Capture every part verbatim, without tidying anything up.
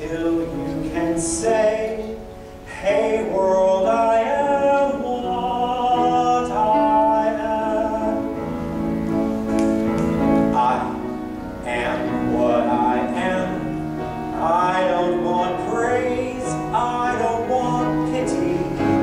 till you can say, hey world, I am what I am. I am what I am. I don't want praise, I don't want pity.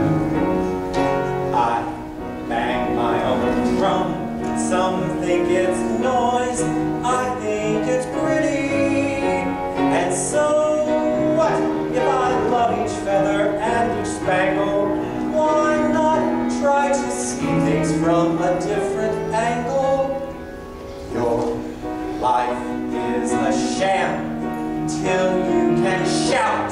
I bang my own drum, some think it's noise, I think it's pretty. And so what if I love each feather and each spangle? Why not try to see things from a different angle? Your life is a sham till you can shout